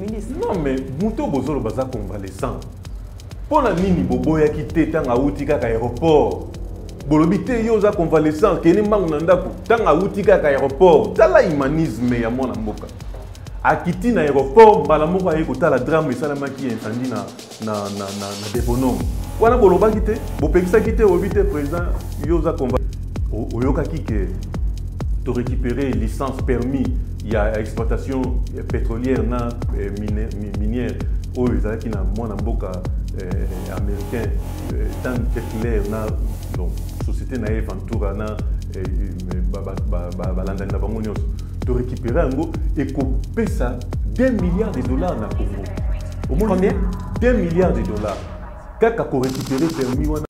ministre. Non, mais Mouto Bozolo baza convalescent. Pour la nini boboya qui te tanga outi kaka aéroport. Bolobité yo za convalescent keni mangu nandako tanga outi kaka aéroport. Tala humanisme ya mwana mboka. Akiti na aéroport mbala moko aye kotala drame esalamaki incendie na Débonome. Wana bolobaki te, bopekisaki te obité président yo za convalescent. Oyokaki ke to récupérer licence permis il y a exploitation pétrolière na minière où ils ont qui na mwana mboka américain tant clair na donc société na Ventura na balandani na bango nyonso to récupérer ngo et couper ça 2 milliards de dollars na Congo. Au moins combien 2 milliards de dollars. Kaka ko récupérer permis wana.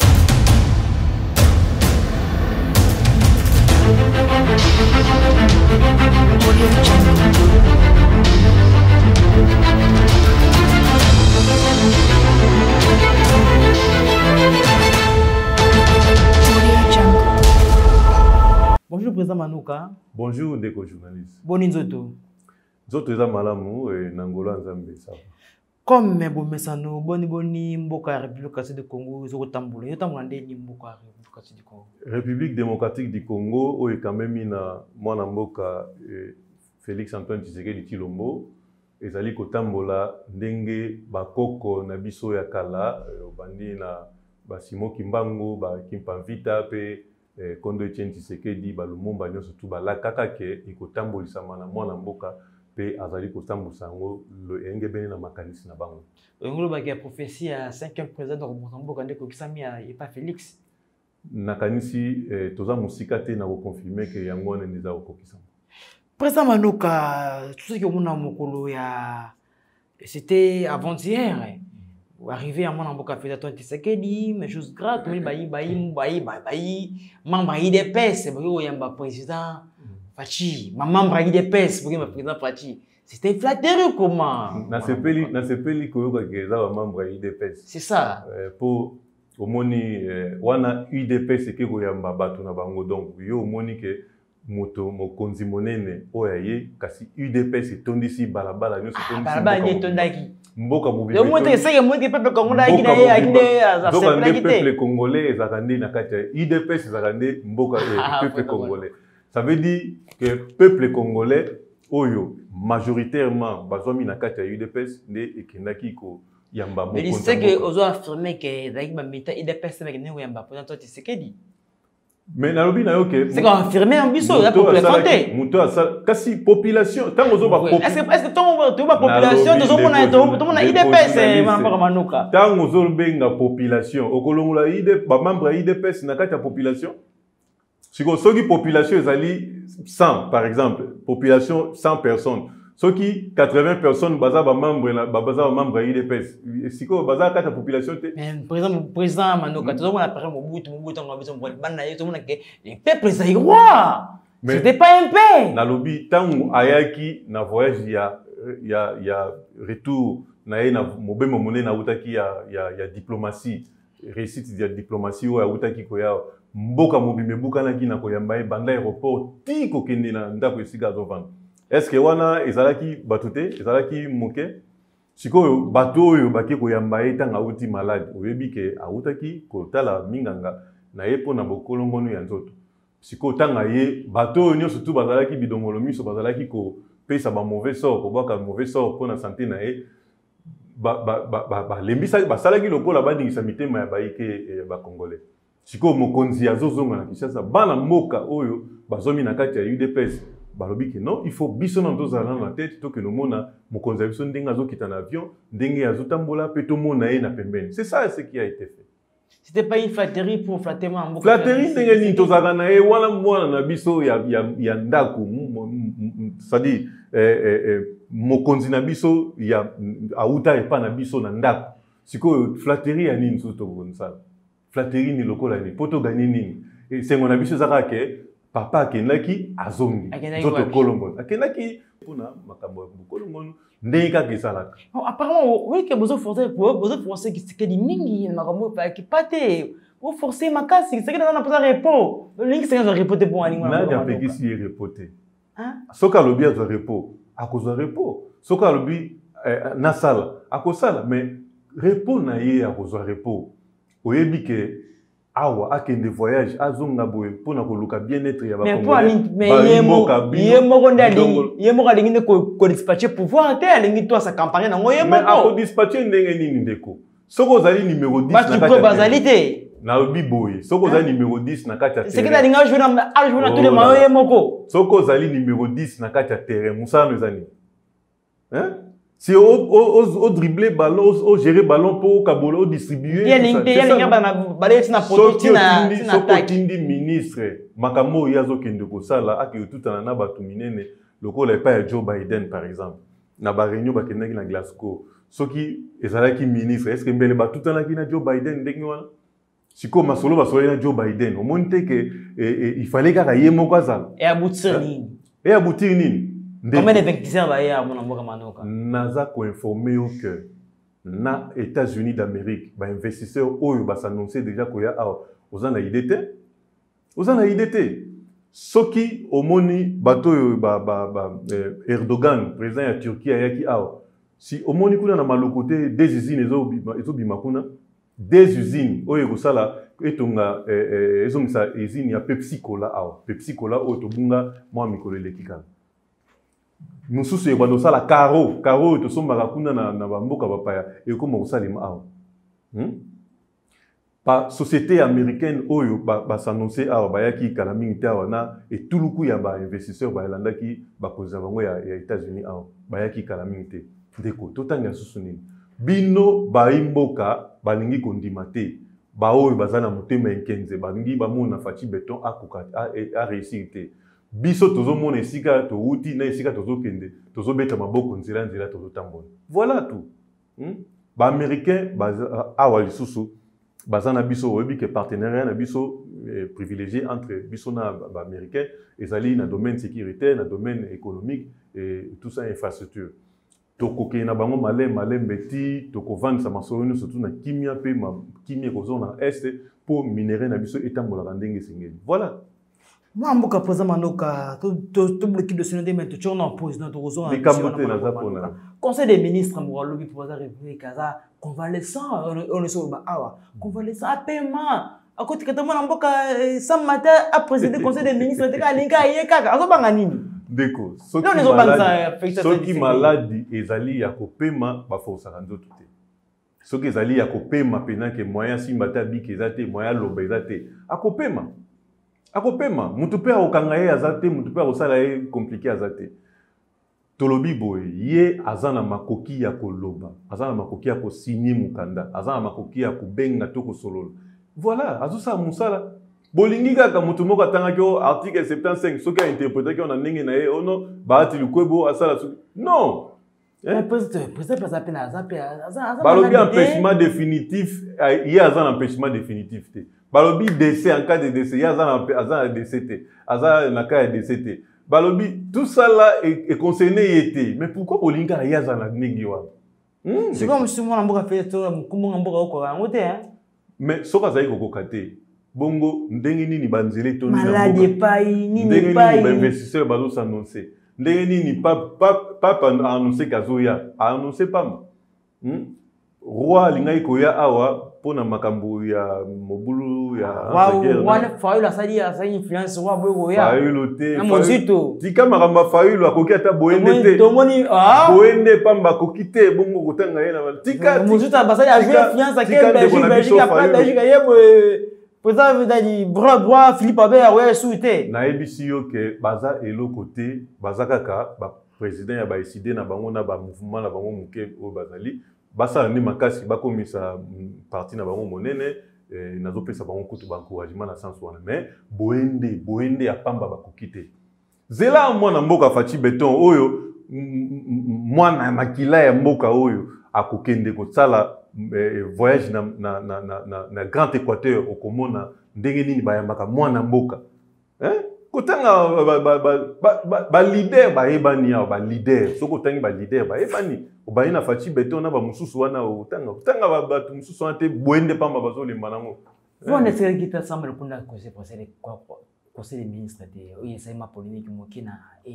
Bonjour président Manouka. Bonjour ndeko journaliste. Boni nzoto. Nzoto eza malamu Nangola Nzambe ça. Comme bomesano boni mboka ya République du Congo zo kotambola. Yo tambola ndeni mboka ya République du Congo. République démocratique du Congo o quand même ina mwana mboka Félix Antoine Tshisekedi Tshilombo ezali kotambola ndenge bakoko na biso ya kala obandi na basimo kimbangu ba kimpavita pe Kondo Etienne Tshisekedi balumumba nyonso tu balakaka ke ekotambolisama na mwana mboka pe azali kotambolisa ngo lo engebene na makanisi na bango. Ngolo ba ya prophétie ya 5e président de mboka ndeko kisami ya pas Félix. Nakanisi toza musika te na confirmer que yango ne neza okokisama. Président Manouka, tout ce que mon amokolo ya c'était avant-hier. Arrivé à mon amboka fait Antoine Tshisekedi, mais chose grave, membre IDPS, yamba président Fachi, membre IDPS, président Fachi. C'était flatteur comment? Na sepeli koyoka keza membre IDPS. C'est ça. Pour au moni wana IDPS ke ko yamba batu na bango donc yo moni ke moto mokonzi monene oyaye kasi UDPS etondisi balabala nyonso tondisi balabala ni tondaki mboka mobibi le monde c'est que monde peuple congolais qui na donc le peuple congolais ezakande na kati UDPS ezakande mboka peuple congolais ça veut dire que peuple congolais oyo majoritairement bazomi na kati UDPS ne ekendaki ko yamba mokonzi mais c'est que ozo affirmer que daiki ba meta UDPS avec ne yamba pour Tshisekedi. Mais nalobi na yo ke c'est confirmé en biso la population muto kasi population tant ozo ba est-ce que ton population to mona IDPS Manouka tant ozo benga population okolongola ba membre IDPS na kati ya population siko soki population ezali 100 par exemple population 100 personnes soki 80 personnes baza ba membre IDPS siko baza kati ya population te président Manouka to mona par Mobutu ngo biso bana yeto mona ke les peuples zaïrois c'était pas un peu na lobi tangu ayaki na voyage ya retour na ye na mobemo monene na utaki ya diplomatie réussite ya diplomatie o ya utaki ko ya mboka mobimbe bukanaki na koyamba e banda aéroport ti ko kende na ndako esika zo vendre. Est-ce que wana ezalaki batute ezalaki moke sikoyo bato oyo baki koyamba e tanga uti malade oyebi ke autaki kotala minganga na ye pona bokolongono ya nzoto siko tanga ye bato oyo nyonso tu bazalaki bidongolo miso bazalaki ko pesa ba mauvais sort ko baka mauvais sort pona santé na ye lembisa basalaki lokola bandingisa mitema ya baike ba congolais siko mokonzi azozonga na Kinshasa bana mboka oyo bazomi na kati ya UDPS balobi ke non il faut biso na tozala na tête to ke no mona mokonzi biso ndenga azokita na avion ndenge azotambola pe to mona ye na pembeni. C'est ça ce qui a été fait. C'était pas une flatterie pour flatter ma mboka. Flatterie ndenge ni tozala na ye wala mwana na biso ya ndako c'est-à-dire mokonzi na biso ya auta epa na biso na ndako siko flatterie ya nini so to konsala flatterie ni lokola ni poto gagner nini sengo na biso zaka ke papa akendaki azongi zoto kolongo akendaki pona makambo ya kolongo ndenge kaka esalaka. Apparemment oui que besoin forcer que di mingi makambo pa ki pate vous forcer makasi c'est que dans na repos lingi c'est un repos pour animal na ya peki si repoter soka lobi azo repos akozwa repos soka lobi nasala akosala mais repos na ye akozwa repos oyebi ke awa akende voyage azonga boye mpona koluka bien-être ya ye moko alingi nde kodispatche pouvoir te alingi to asa campagne nango ye moko akodispatche ndenge nini ndeko soki ozali numéro 10 bazali te nalobi boye soki ozali numéro 10 na kati ya terrain alingi ajouer na tous les mayo ye moko soki ozali numéro 10 na kati ya terrain mosala no eza nini si au dribbler ballon, au gérer ballon pour Kabola, au distribuer. Sokotindi ministre, Makamo Yazo Kendeko Sala, Aki tout en a batuminene, le col est pas Joe Biden par exemple. Naba réunion Bakenaki na Glasgow. Soki ezalaki ministre, est-ce que mbele ba tout en a qui na Joe Biden ndengwana? Siko masolo basolo na Joe Biden. Au monde que il fallait qu'à yemo kwazala. Et aboutir nini? Et aboutir nini? Combien d'investisseurs va y avoir mon Manoka? Naza ko informé que na États-Unis d'Amérique, ba investisseurs oyo ba s'annoncer déjà ko ya aux ana IDT. Aux ana IDT. Soki omoni bato Erdogan, président de Turquie ayaki si omoni kuna na malokote des usines ezo bimakuna, des usines oyo ko sala etonga ezongisa usine ya Pepsi Cola Pepsi Cola oyo tobunga mwa mikolo lekika. Nous sommes la caro to somba kuna na bamboka bapaya et comme osalima awa pa société américaine oyo ba s'annoncer awa bayaki kala mingi awa na et tuluku ya ba investisseur ba landaki ba koza bango ya États-Unis awa bayaki kala mingi ndeko totanga susuni bino ba imboka balingi kondimate ba oyo bazana motema enkenze balingi ba mona Fachi Beton akuka a réussir te biso tozo mona esika to uti na esika tozo kende tozo beta maboko nzela tozo tambola voilà tout ba américain awa lisusu bazana biso oyebi ke partenariat na biso privilégié entre biso na ba américain ezali na domaine sécuritaire na domaine économique et tout ça infrastructure tokoke na bango malem beti tokovandisa masolo nyonso surtout na kimia pe kimia kozo na est pour minerai na biso etambola ndenge singeli voilà. Moi, je suis posé Manoka, tout l'équipe de Sénégal, mais tu en poses dans ton réseau. Conseil des ministres, moi, le but pour la République, convalescent, on est sur le convalescent à paiement. À côté de moi, sans matin, à présider le conseil des ministres, tu as l'inga et kaka, azo banganini. D'accord. Ce qui maladie, ezali ya kopema, ba force rando tout. Ce qui ezali ya kopema, pendant que moyen si matin bi kezate, moyen lobe ezate, a kopema. Akopema mutu pe okanga ye azate mutu pe osala ye compliqué azate tolobi boy ye azana makoki ya koloba azana makoki ya ko signer mukanda azana makoki ya kubenga to ko solola voilà azusa musala bolingi kaka mutu moko atanga ko article 75 soki a interpréter ko na ndenge na ye ono baati lukwebo asala non balobi empêchement définitif ye azana empêchement définitif te balobi décès en cas de décès il y a un décès aza na cas de décès balobi tout ça là est concerné été mais pourquoi bolinga ya za na ndingi wa c'est comme si moi mboka fait to mukumunga mboka oko yango te mais soka zai kokoka te bongo ndenge nini banzele to nini malade pai nini pai investisseur bazo s'annoncer ndenge nini papa annoncer kazoya annoncer pas roi lingai koya awa pona makambo ya mobulu ya wana Fayulu asali influence wa boyo ya Fayulu te mozito tika makambo Fayulu akoki ata boende te tomoni boende pamba koki te bongo kotanga ye na tika mozito basali a jouer influence à Belgique après Belgique yebo président dali bras droit Philippe Abert ouais souté na ebisi yo ke baza eloko te baza kaka ba président ya ba décider na bango na ba mouvement na bango muke o bazali basa ni makasi bakomisa parti na bango monene nazo pesa bango kutu ba encouragement na sens wana mais boende ya pamba bakokite zela mwana mboka Fachi Beton oyo mwana makila ya mboka oyo akokende kosala voyage na Grand Équateur okomona ndenge nini bayambaka mwana mboka kotanga ba leader ba ebani ya ba leader soko tangi ba leader ba ebani obayi na Fachi Beton na ba mususu wana otanga ba mususu ante boende pamba bazolemba nango vone sere kita semble kunda conseil des ministres de oye sai ma polémique mokina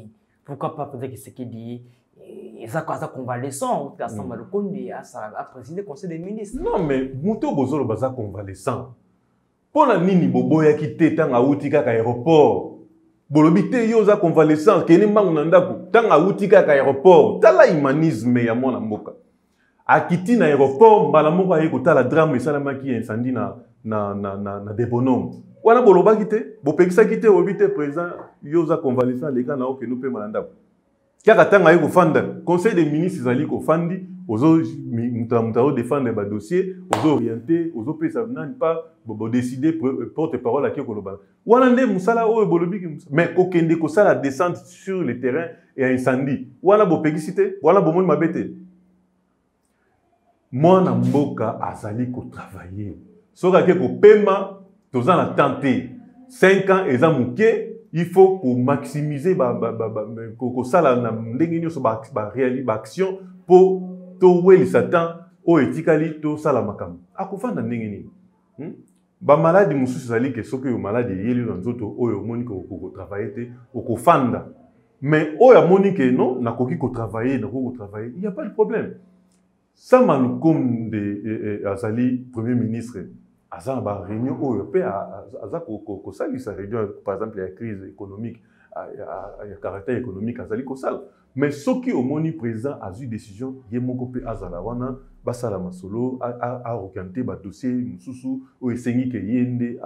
pourquoi pas peut-être que ce qui dit ça convalescent ensemble le Condé a présidé le conseil des ministres. Non mais moto bozolo baza convalescent pona nini boboya kité tanga uti kaka aéroport bolobi te yo za convalescent keni mbangu na ndako tanga uti kaka aéroport tala humanisme ya mwana mboka akiti na aéroport mbala moko aye kotala drame esalamaki incendie na débonome wana bolobaki te bopekisaki te obi te président yo za convalescent leka na oke no pe na ndako kaka tanga aye kofanda conseil des ministres ezali kofandi ozo mutao défendre ba dossier ozo orienter ozo pesa nani pas bo décider porte parole aki koloba wana nde musala oyo bolobi mais kokende ko sala descente sur le terrain et incendie wana bopekisi te wana bomoni mabete mwana mboka azali ko travailler soka ke ko pema toza na tenter 5 ans eza muke il faut ko maximiser ko sala na ndenge nyoso ba action pour to weli satan o etikali to sala makambo akofanda ndenge nini ba maladi mususu zali ke soki yo maladi yeli na nzoto oyo moni ko travailler te okofanda mais oyo moni ke non nakoki ko travailler il y a pas de problème ça malukom de azali premier ministre azana ba réunion oyo pe aza ko sali sa réunion par exemple la crise économique ya caractère économique azali ko sala mais ce qui au moni président a eu décision yemoko pe azala wana basala masolo a orienter ba dossier mususu o esengi ke yende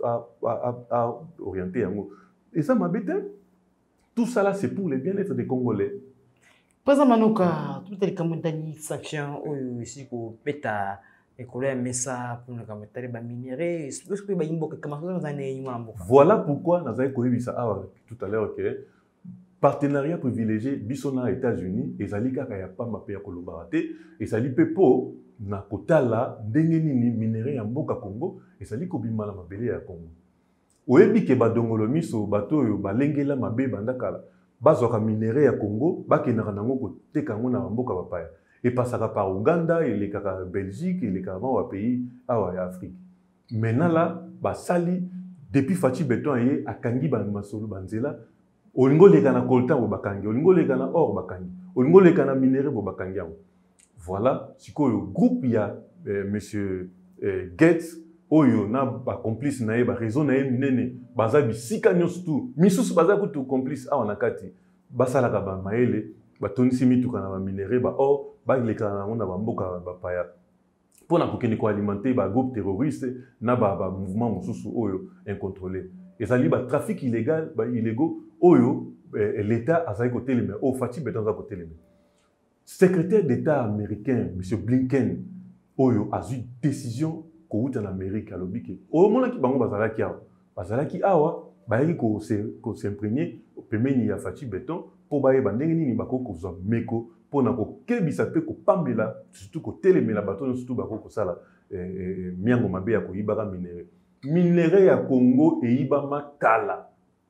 a orienter yango et ça m'habite tout ça là c'est pour le bien-être des Congolais. Président Manoka tout les kamutani sanction ici ko peta école messa pour le kamutari ba minerai est-ce que ba yimbo kama ça na yimbo. Voilà pourquoi nazali ko yebisa tout à l'heure que partenariat privilégié bisona États-Unis et zali kaka ya pas mape ya kolobarate et zali pepo na kotala ndenge nini minerai ya mboka Congo et zali ko bimala mabele ya Congo oyebi ke badongolo miso bato yo balengela mabe bandakala bazwaka minerai ya Congo bakendaka nango koteka ngo na mboka bapaya et passaka par Ouganda et les kaka Belgique et les kaka wa pays awa ya Afrique maintenant là basali depuis Fachi Beton ye akangi ba masolo banzela olingo leka na coltan bo bakangi olingo leka na or bakangi olingo leka na minerai bo bakangi yango voilà sikoyo groupe ya monsieur Gates oyo na ba complice na ye ba raison na ye minene baza bisika nyonso tu misusu baza kutu complice awa na kati basala ka ba maele ba tonisi mituka na ba minerai ba or ba leka na ngo na ba mboka ba paya pona kokende ko alimenter ba groupe terroriste na ba mouvement mususu oyo incontrôlé ezali ba trafic illégal ba illégaux oyo l'État a côté les au Fachi Beton à côté les secrétaire d'État américain monsieur Blinken oyo a eu décision ko uta en Amérique à l'obike au moment qui bango bazalaki awa bayaki ko s'imprégner pemeni ya Fachi Beton pour baye bandenge nini bakoko zo meko pona ko kebisa pe ko pambela surtout ko telemela bato surtout bakoko sala miango mabe ya ko ibaka minerai ya Congo e ibama kala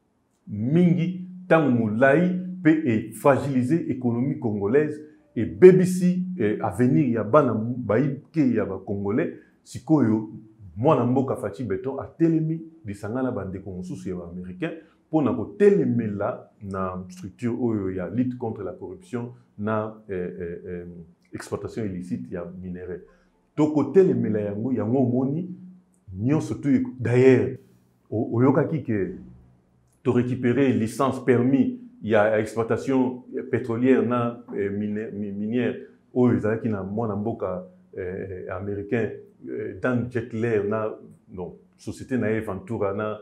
mingi tant moulai peut fragiliser l'économie congolaise et BBC avenir ya bana baïke ya ba congolais sikoyo mwana mboka Fachi Beton a telemi bisangana bande konsusu ya américain pour na ko telemela na structure oyo ya lutte contre la corruption na exploitation illicite ya minerai to ko telemela yango moni nyonso tu d'ailleurs oyokaki ke de récupérer licence permis il y a exploitation pétrolière na minière où ils avaient qui na mwana mboka américain dans Jetler na non société na Ventura na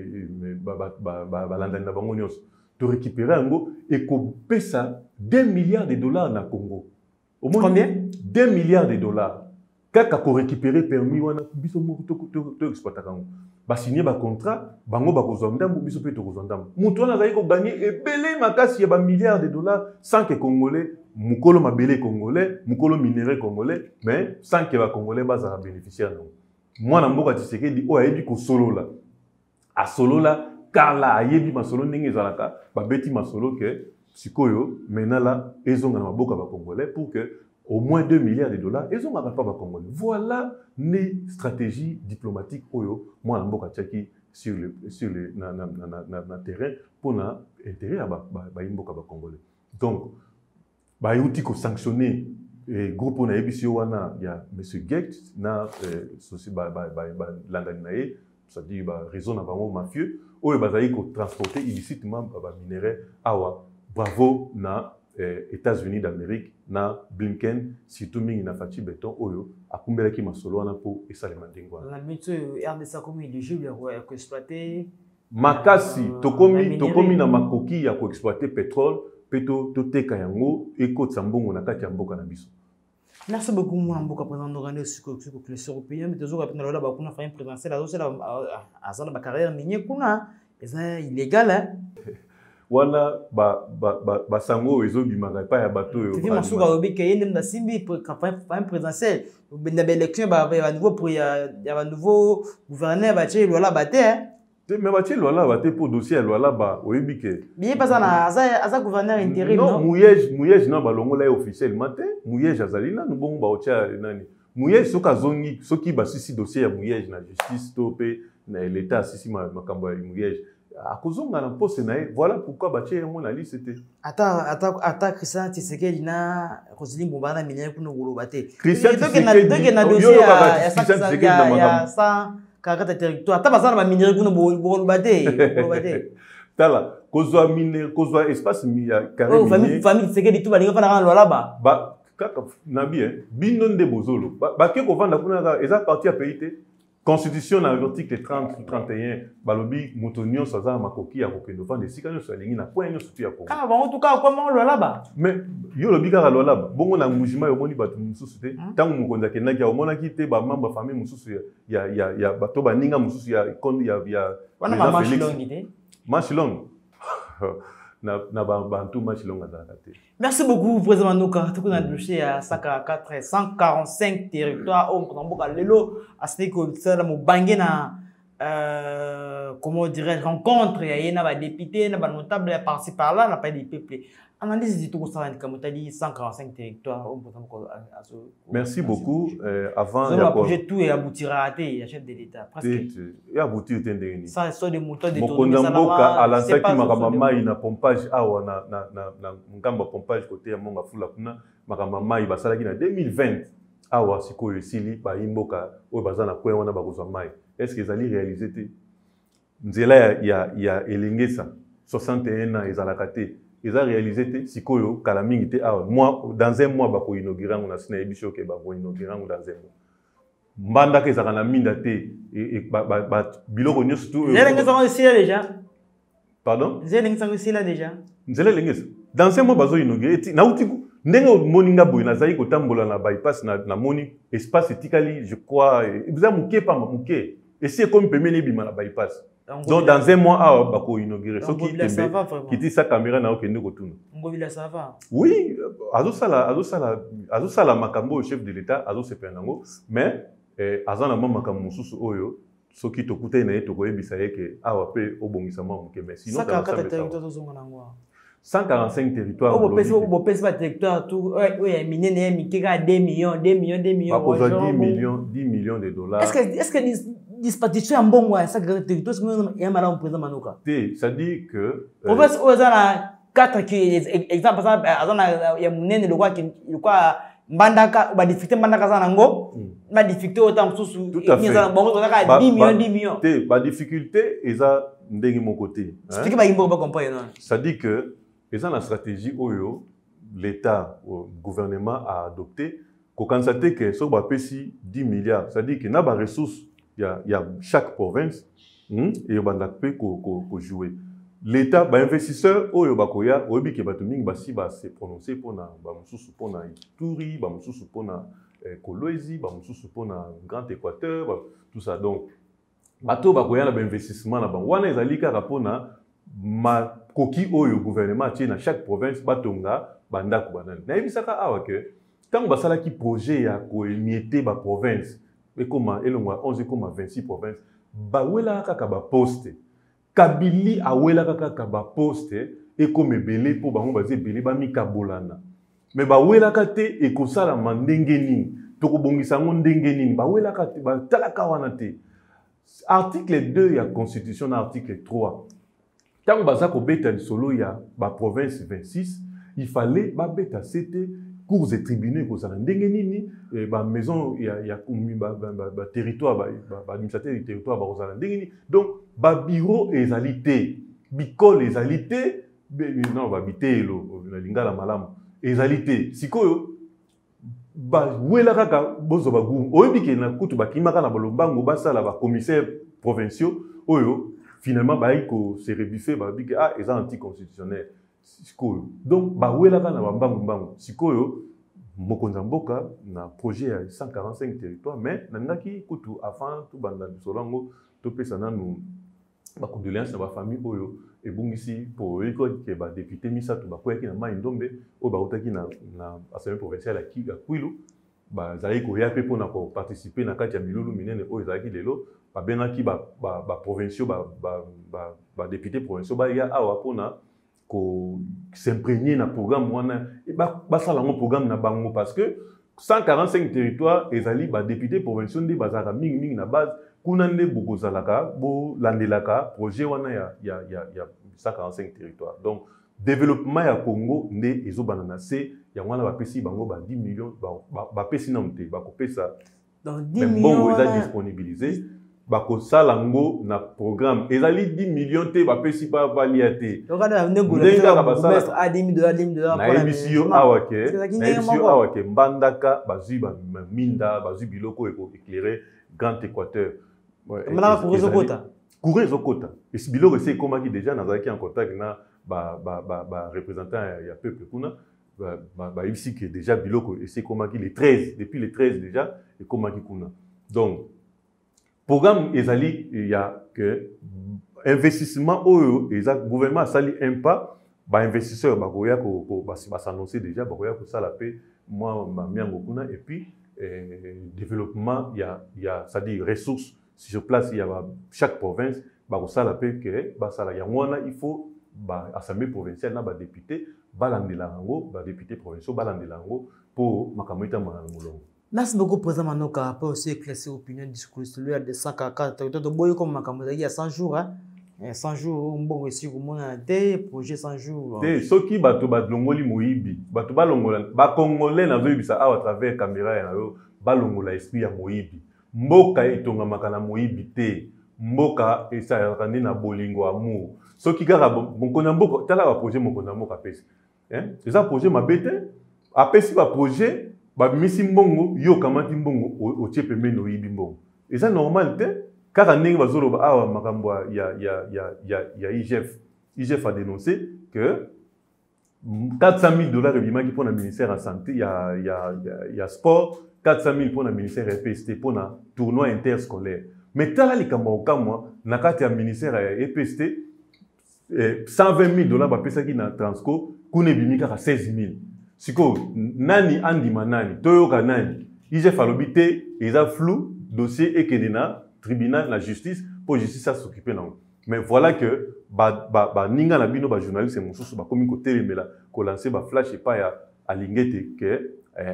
balanda na bango nyos de récupérer ngo et ko pesa 2 milliards de dollars na Congo au moins combien 2 milliards de dollars kaka ko récupérer permis wana biso mo to exploiter kango ba signer ba contrat bango ba kozwa ndambo biso pe to kozwa ndambo mutu wana zali ko gagner ebele makasi ya ba milliards de dollars sans que congolais mukolo mabele congolais mukolo minerai congolais mais sans que ba congolais bazala bénéficiaire non mwana mboka Tshisekedi o ayebi ko solola a solola kala ayebi masolo ndenge ezalaka ba beti masolo que sikoyo menala ezonga na maboka ba congolais pour que au moins 2 milliards de dollars, ils ont pas Congolais. Voilà les stratégies diplomatiques oyo moi mboka tchaki sur le terrain pour l'intérêt à Imboka Congolais. Donc, il y a sanctionner le groupe on a il y a M. Gekt, na Landanae, c'est-à-dire raison d'avoir mafieux, où il va transporter illicitement minerais awa. Bravo na États-Unis d'Amérique na Blinken surtout mingi na Fati Beton oyo akumbela ki masolo wana po esalema ndengwa. La méthode RDC comme éligible à exploiter makasi tokomi na makoki ya ko exploiter pétrole peto toteka yango ekotsa mbongo na kati ya mboka na biso. Merci beaucoup, mon amboka président d'organiser sur le européen, mais toujours après la bakuna faim présidentielle, à ça la carrière minière kuna, c'est illégal hein. Wana ba sango ezo bimaka pa ya bato yo. Tu dis masuka obi ke yende na simbi pour campagne présidentielle, na élection ba nouveau pour ya nouveau gouverneur ba tché lola baté hein. Mais ba tché lola baté pour dossier lola ba oyebi ke. Bien pas ça na asa gouverneur intérim non. Mouyej na balongola officiellement te. Mouyej azali na nubongo ba otia nani. Mouyej soka zongi soki ba sisi dossier ya Mouyej na justice topé na l'état sisi makambo ya Mouyej. Voilà pourquoi Baché mon ali c'était. Attends Christian Tshisekedi na Roselyne Bombana milien pour nous roubater. Christian Tshisekedi na dossier ya ça caractère territoire. Attends bazana ba minere pour nous roubater. Tala kozwa minere kozwa espace ya carré. Oh famille Tshisekedi tout ba linga fana lola ba. Ba kaka nabi binonde bozolo. Ba ke ko vanda kuna eza parti à pays. Constitution dans l'article 30-31, balobi motonio saza makoki ya kokendo vande sika nyo salingi na point nyo sutu ya Congo. Ah bon en tout cas comment lo là-bas. Mais yo lobi kaka lo là-bas. Bongo na mujima yo moni batu mususu te. Tangu mukonza kenaki ya omona ki te ba membre famille mususu ya bato baninga mususu ya wana mama Shilongi te. Mashilong. Na bantu Mashilong azakate. Merci beaucoup président Nouka. Tout qu'on dossier à 145 territoires au Mboka lelo à ce que ça la mobangé na comment dirais rencontre il y a na député na notable par-ci par-là n'a pas des peuplés. Analyse du tout ça comme tu dit 145 territoires au Mboka. Merci beaucoup avant le projet tout et aboutira à la chef de l'État presque. Et aboutir tendeni. Ça soit des moutons de Mboka à la saki makamama ina pompage awa na ngamba pompage côté ya monga fula kuna makamama ibasalaki na 2020 awa sikoyo sili ba Mboka o bazana kwa wana bakozwa mai. Est-ce que ezali réalisé te? Nzela ya elingesa 61 ans ezalaka te. Ils ont réalisé sikoyo kalamingi te awa moi dans un mois bako inaugurer on a sina ebisho ke bako inaugurer dans un mois. Mbanda ke zakana minda te et biloko nyos tout. Zélengesa sont ici là déjà. Pardon? Zélengesa sont ici là déjà. Zélengesa. Dans un mois bazo inaugurer ti na utiku ndenge moninga boy na zai kotambola na bypass na moni espace etikali je crois vous a muke pas muke et c'est comme pemene bima na bypass. Donc dans un mois bako inaugurer ce qui dit sa caméra na okende kotuna. Ngobila ça va. Oui, azo sala makambo chef de l'état azo sepenango mais azana makambo mususu oyo soki tokuta na yeto koyebisa yeke awa pe obongisa mamuke mais sinon 145 territoires. Au territoire tout oui minene mikeka 2 millions. 10 millions de dollars. Est-ce que dispatcher en bon mois ça territoire c'est un malin président Manuka. Ça dit que province ozana 4 qui exemple ça azana ya munene le quoi mbandaka ba difficulté mbandaka za nango ba difficulté autant sous ça bon 10 millions ba difficulté eza ndenge mon côté c'est que ba imbo ba comprendre. Ça dit que eza la stratégie oyo l'état au gouvernement a adopté ko constater que so ba pesi 10 milliards ça dit que na ba ressources il y a chaque province et banda pe ko jouer l'état ba investisseur oyo bakoya obi ke batumingi basi ba se prononcer pona ba mususu pona Ituri ba mususu pona Kolwezi ba mususu pona Grand Équateur tout ça donc bato bakoya na ba investissement na bango wana ezali ka pona ma koki oyo gouvernement tie na chaque province batonga banda ko banana na ebisaka awa ke tant basala ki projet ya ko émietter ba province et comment elongwa 11,26 provinces bawela kaka ba poste Kabili awela kaka ba poste et comme ebele po bango baze belé ba mikabolana mais bawela kate e kosala mandenge nini to ko bongisa ngo ndenge nini bawela kate ba talaka wana te Article 2 ya constitution na article 3. Tant baza ko beta solo ya ba province 26, il fallait ba beta c'était cours et tribunaux ko za ndenge nini ba maison ya ba territoire ba administrateur du territoire ba ko za ndenge nini. Donc ba bureau ezalité, bicole ezalité, non ba bitelo na lingala malamu ezalité. Sikoyo ba wela kaka bozo ba gu oyebi ke na kutu bakimaka na bolombango basala ba commissaire provinciaux oyo finalement ba iko se rebuffer ba bike ah eza anticonstitutionnel sikoyo. Donc ba wela kana ba mbango sikoyo mokonza mboka na projet ya 145 territoires mais nangaki kutu avant tout banda bisolango to pesa nanu ba condoléances na ba famille oyo ebungisi pour iko ke ba député misato ba koyaki na mai ndombe o ba utaki na assemblée provinciale ya Kwilu ba zali ko ya pe pona ko participer na kati ya milulu minene o ezalaki lelo ba benaki ba provinciaux ba député provinciaux ba ya awa pona ko s'imprégner na programme wana ba sala ngo programme na bango parce que 145 territoires ezali ba député provinciaux ndi bazaka mingi na base kuna nde bokozalaka bo landelaka projet wana ya 145 territoires. Donc développement ya Congo nde ezobana na se ya wana ba pesi bango ba 10 millions ba pesi na mte ba kopesa donc 10 millions eza disponibilisé ba ko salango na programme ezali 10 millions te ba pesi ba valiate donc ana ndenga ba mettre à 10 dollars pour la mission awake mbandaka bazui ba minda bazui biloko eko éclairer Grand Équateur. Malaka courir ezokota et biloko c'est comment qui déjà nazaki en contact na ba représentant ya peuple kuna ba ici que déjà biloko et c'est comment qui les 13 depuis les 13 déjà et comment qui kuna. Donc programme ezali il y a que investissement oyo eza gouvernement sali un pas ba investisseur ba koya ko ba s'annoncer déjà ba koya ko sala pe moi ma miango kuna et puis développement il y a ça dit ressources sur place il y a chaque province ba ko sala pe que ba sala ya wana il faut ba assemblée provinciale na ba député balandela ngo ba député provinciaux balandela ngo pour makamita molongo. Merci beaucoup, Président Manoka, pour aussi éclaircir l'opinion discours de de 144. Il y a 100 jours, 100 jours, on peut aussi des projets 100 jours. Ceux qui battent Longoli Moïbi, battent Balongola, Congolais n'a vu ça à travers la caméra, Balongola esprit à Moïbi. Mboka et Tonga Makana Moïbi te, Mboka et ça rende na bolingo amour. Ceux qui gardent mon konambo, t'as là un projet mon konambo capes. C'est ça projet ma bête. Après si va projet ba misi mbongo yo kamati mbongo o tiepe meno yibi mbongo eza normal te car ndenge bazolo ba awa makambo ya IGF a dénoncé que 400 000 $ bimaki pour le ministère de la santé il y a sport 400 000 pour le ministère EPST pour un tournoi interscolaire mais tala likambo kamwa na kati ya ministère ya EPST 120 000 $ ba pesa ki na Transco kune bimika ka 16 000. Siko nani andima nani toyoka nani IGF alobité ils a flou dossier et kedena tribunal la justice pour justice à s'occuper non mais voilà que ba ninga na bino ba journaliste mosusu ba komi ko telemela ko lancer ba flash et pas à lingete que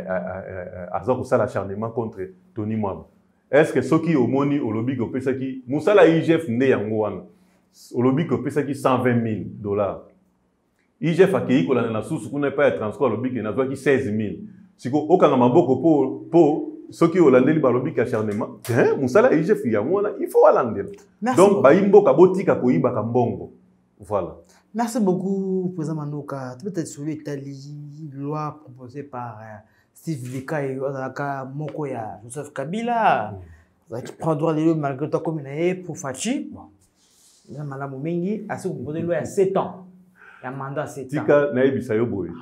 aza ko sala acharnement contre Tony Mwamba. Est-ce que soki omoni olobi ko pesa ki musala IGF nde yango wana olobi ko pesa ki 120 000 $. IGF a qui ko na source kuna pas de transport lobby na qui 16 000. Siko okanga maboko pour ceux qui holandais ba lobby acharnement. Musala IGF ya mona il faut holandais. Donc ba imboka botika ko iba ka mbongo. Voilà. Merci beaucoup Président Manoka. Peut-être sur l'Italie loi proposée par Steve Bika et Ozaka Moko ya Joseph Kabila. Qui prend droit les malgré toi comme pour Fachi. Bon. Madame Mingi a proposé loi à 7 ans. Il y a un mandat 7 ans. Tika na ebisa yo boy.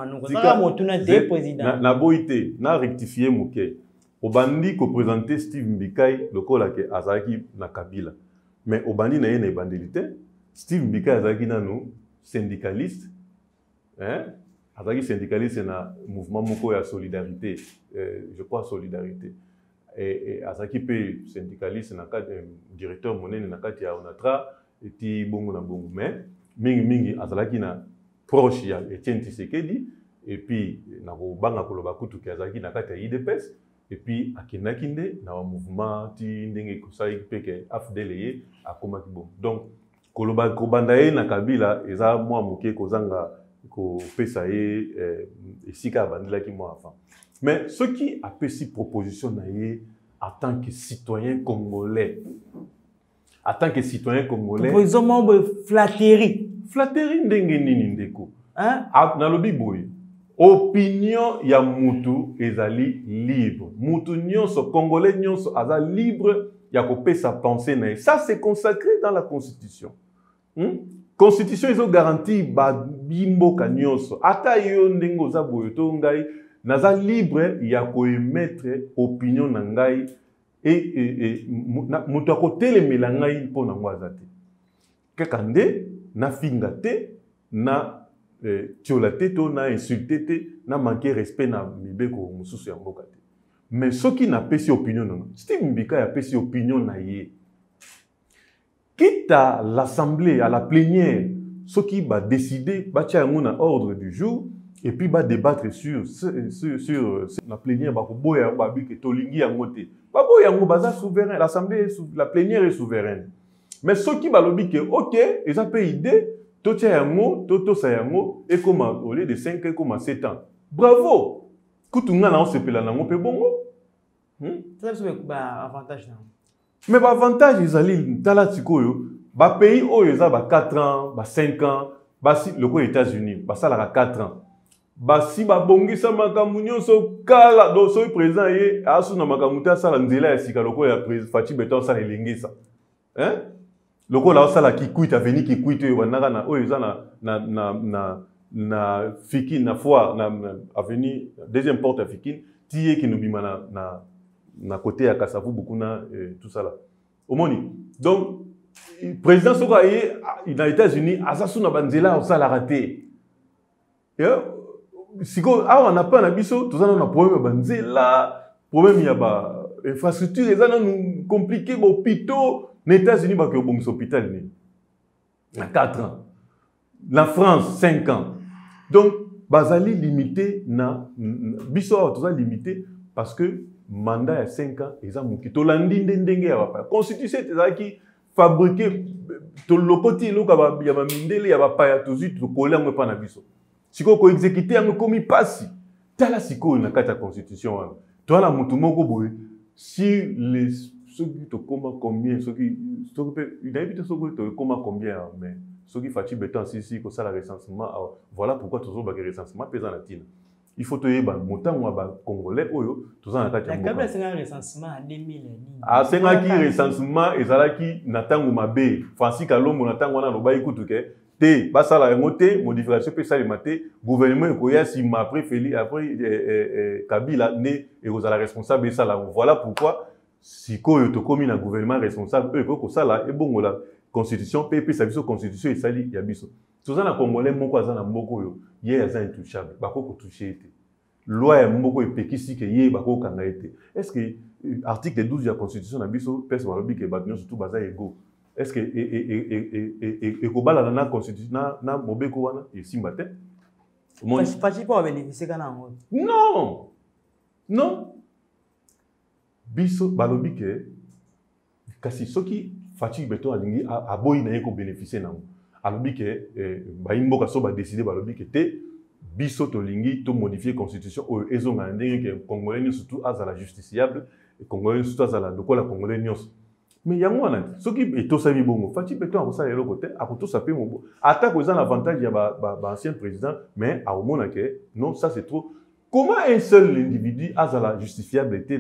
Na boité, na rectifier moké. Obandi ko présenter Steve Mbikai lokola ke azaki na Kabila. Mais obandi na ye na bandilité, Steve Mbikai azaki nanu syndicaliste. Azaki syndicaliste na mouvement moko ya solidarité, je crois solidarité. Et azaki pe syndicaliste na cadre directeur monene na kati ya Onatra eti bongo na bongo mais mingi azalaki na proche ya Etienne Tshisekedi et puis na ko banga koloba kutu ki azalaki na kati ya IDPS et puis akendaki nde na mouvement ti ndenge kosala pe ke afdele ye akomaki bon. Donc koloba kobanda ye na Kabila eza mwa moke kozanga kopesa ye esika abandelaki mwa avant. Mais ce qui a fait si proposition na ye en tant que citoyen congolais. En tant que citoyen congolais. Proposition membre flatterie. Flatterie ndenge nini ndeko. Hein? Na lobi boy. Opinion ya mutu ezali libre. Mutu nyonso congolais nyonso aza libre ya kopesa pensée na ye. Ça c'est consacré dans la constitution. Constitution iso garantie ba bimboka nyonso. Ata yo ndenge oza boy to ngai naza libre ya koemettre opinion na ngai et mutu akotelemela ngai mpo na ngo aza te. Kaka nde na finga te na tiola te to na insulté te na manquer respect na mibeko mosusu ya mboka te. Mais soki na pesi opinion na Steve Mbika ya pesi opinion na ye. Quitte à l'assemblée, à la plénière, soki ba décider ba tia yango na ordre du jour et puis ba débattre sur la plénière ba ko boya ba bi ke tolingi yango te. Ba boya yango baza souverain, l'assemblée la plénière est souveraine. Mais soki ba lobi ke OK, eza pe idée to tia yango to sa yango et comme au lieu de 5 ans comme 7 ans. Bravo. Kutunga na on sepela nango pe bongo. Ça c'est ba avantage na. Mais l'avantage, ils ba pays où ils ont 4 ans, 5 ans, si le États-Unis, ça a 4 ans. Si ba bongi sa makamunyo so kala do so président ye asu na makamuta sa la nzela ya sika loko ya président Fachi Beton sa lengisa. Hein? Loko la sa la ki kuita veni ki kuite yo banaka na oyo na Fikine na foire na avenue deuxième porte à Fikine tiye ki nubima na côté à Kasavu Bukuna tout ça là. Omoni. Donc le président Soka dans les États-Unis asasu na banzela ça l'a raté. Siko on n'a pas na biso tout ça on a problème banzela, problème ya ba infrastructure les ana nous compliqué ba hôpitaux les États-Unis ba ke bon hôpital ni. Na 4 ans. La France 5 ans. Donc bazali limité na biso tout ça limité parce que mandat à 5 ans, ils ont qui tolandi ndenge ya ba constitution ezaki fabriquer to lokoti loka ya ba mindele ya ba pa ya tuzi to kolango pa na biso. Siko ko exécuter yango komi pasi. Tala siko na kata constitution wana. To la mutu moko boye si les ceux qui te comment combien ceux qui il a évité ceux qui te comment combien mais ceux qui Fachi Beton si ko ça la recensement voilà pourquoi toujours ba recensement pesa na tina. Il faut te yeba motango ba congolais oyo toza na kati ya mboka. Kabla senga recensement en 2000 a senga ki recensement ezalaki na tango mabe Francis Kalombo na tango na loba ikutuke te basala yango te modification pe salima te gouvernement ekoya sima après Feli après Kabila ne ekozala responsable sala voilà pourquoi sikoyo to komi na gouvernement responsable eux ko sala e bongo la constitution pe sa biso constitution esali ya biso. Toza na congolais moko aza na mboko yo ye aza intouchable bako toucher te loi ya mboko epekisi ke ye bako kanga ete est-ce que article 12 de la constitution na biso pesa balobi ke bato surtout baza ego est-ce que ekobala na constitution na mobeko wana esimba te Fachi po bénéficier kana ngo non biso balobi ke kasi soki Fachi Beton alingi aboyi na ye ko bénéficier nango alobi ke baimboka so ba décider balobi ke te biso to lingi to modifier constitution o ezonga ndenge ke congolais surtout azala justiciable et congolais surtout azala lokola congolais nyos mais yango wana soki etosami bongo Fachi Beton akosala eloko te akotosa pe mobo ata ko ezana avantage ya ba ancien président mais a omona ke non ça c'est trop. Comment un seul individu azala justifiabilité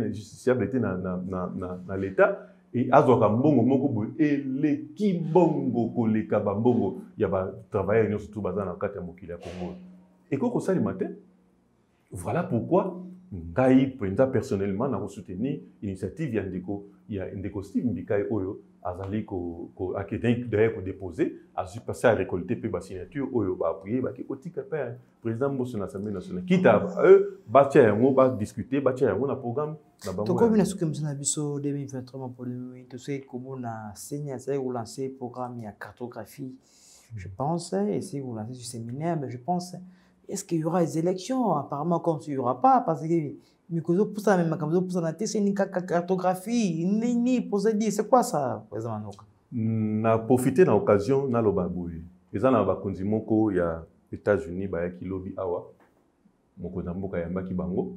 na l'état et azoka mbongo moko boy eleki bongo koleka ba mbongo ya ba travailleurs nyonso tout bazana kati ya mokili ya Congo et koko sali matin. Voilà pourquoi ngai penda personnellement na soutenir initiative ya ndeko Steve Mbika oyo azali ko akete d'ailleurs ko déposer a su passer à récolter pe ba signature oyo ba appuyer ba ko tika pa président Mbosso na Assemblée nationale kita ba tia yango ba discuter ba tia yango na programme na bango to comme na suka msana biso 2023 pour le to c'est comme na senya ça ou lancer programme ya cartographie je pense essayer ou lancer du séminaire mais je pense est-ce qu'il y aura des élections apparemment comme il y aura pas parce que Mais que pour ça même pour ça c'est une cartographie ni poser dire c'est quoi ça président Manoka? Na profiter na occasion na lobaboui. Eza na bakonzi moko ya États-Unis ba ya kilobi awa. Moko na mboka ya mbaki bango.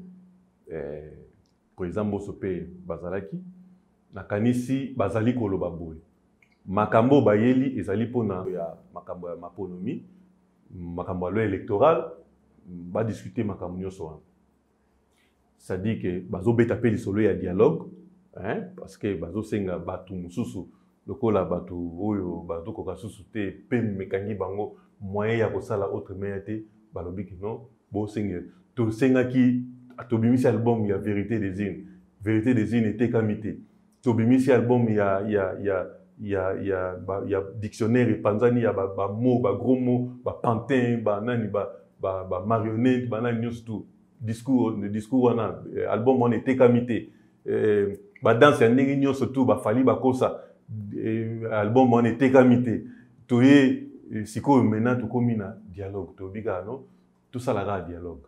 Président Mboso pe bazalaki na kanisi bazali ko lobaboui. Makambo bayeli ezali pona ya makambo ya maponomi, makambo ya loi électorale, ba discuter makambo nyonso wana. Ça dit que bazo beta pe lisolo ya dialogue, hein, parce que bazo senga batu mususu lokola batu oyo bazo koka susu te pe mekangi bango moyen ya kosala autre meilleur balobi que non bo senga to senga ki atobimisi album ya Vérité des Îles était kamité tobimisi album ya dictionnaire et panzani ya ba mots ba gros mots ba pantin ba nani ba marionnette ba nani nyonso discours wana album on était kamité ba danse ya ndenge nyonso tout ba fali ba kosa album on était kamité toye siko maintenant to komina dialogue to biga no tout ça la dialogue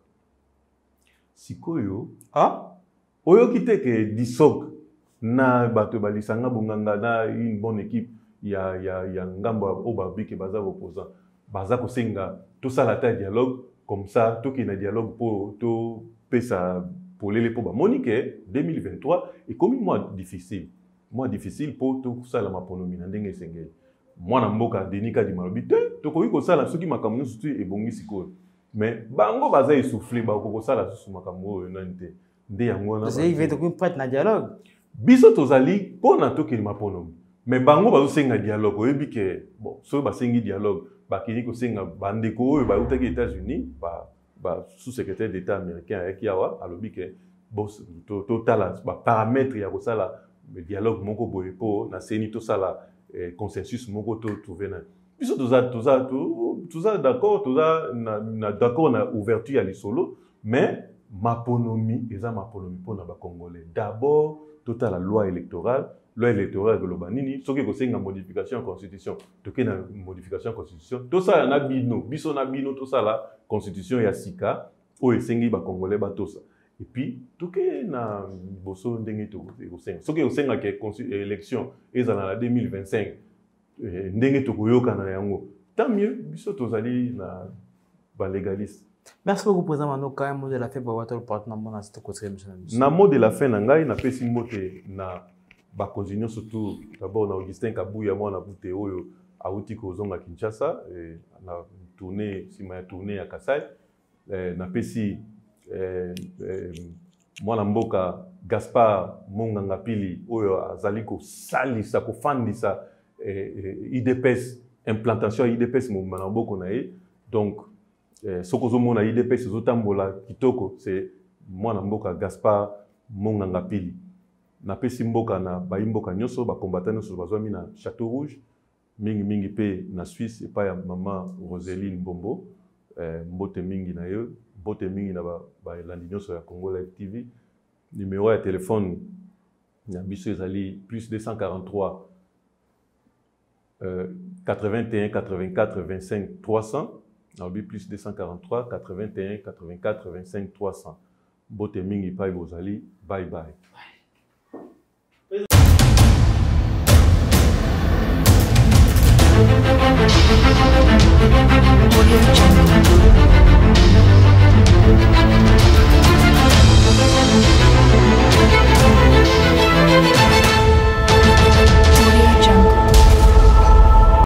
siko yo oyo kiteke disok na bato balisanga bonganga na une bonne équipe ya ngambo oba bike baza opposant baza ko senga tout ça la dialogue comme ça tout qui na dialogue pour tout pesa pour les pour ba monique 2023 et comme mois difficile pour tout ça la maponomi na ndenge sengeli moi na mboka denika di malobi te to ko iko sala soki makamno sutu e bongi siko mais bango baza essoufflé ba ko sala susu makamno nante nde yango na c'est il veut que prête na dialogue biso tozali pona to ki maponomi mais bango bazo senga dialogue oyebi ke bon so ba sengi dialogue ba kini ko senga bandeko oyo ba utaki États-Unis ba sous-secrétaire d'État américain ayaki awa alobi ke boss total ba paramètres ya ko sala le dialogue moko boye po na seni to sala consensus moko to trouver na biso toza d'accord na d'accord na ouverture ya lisolo mais maponomi eza maponomi pona ba congolais d'abord total la loi électorale globale nini soki ko senga modification de constitution toke na modification de constitution to sala na bino biso na bino to sala constitution ya sika o esengi ba congolais ba tosa et puis toke na boso ndenge to ko senga soki ko senga ke élection ezala na 2025 ndenge to koyoka na yango tant mieux biso tozali na ba légaliste. Merci beaucoup président Manoka, un mot de la fin pour votre partenaire mon assistant côté monsieur. Na mot de la fin na ngai na pesi mbote na ba continuer surtout d'abord na Augustin Kabuya mwana bute oyo auti ko zonga Kinshasa na tourner sima ya tourner ya Kasai na pesi mwana mboka Gaspard Monganga Pili oyo azali ko salisa ko fandisa IDPS implantation IDPS mo manamboko na ye donc sokozo mona IDPS zotambola kitoko c'est mwana mboka Gaspard Monganga Pili na pesi mboka na baimboka nyonso ba combattant nyonso bazwami na Château Rouge mingi pe na Suisse et pa ya maman Roseline Bombo mbote mingi na yo mbote mingi na ba landi nyonso ya Congo Live TV numéro ya téléphone na biso ezali plus 243 81 84 25 300 na plus 243 81 84 25 300 mbote mingi pa bozali bye bye. Audio